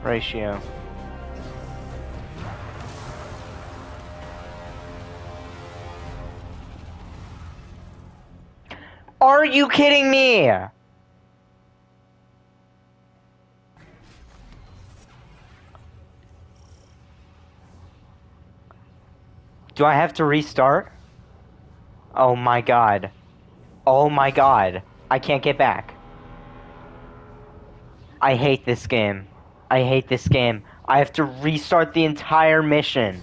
ratio. Are you kidding me? Do I have to restart? Oh my god. Oh my god. I can't get back. I hate this game. I hate this game. I have to restart the entire mission.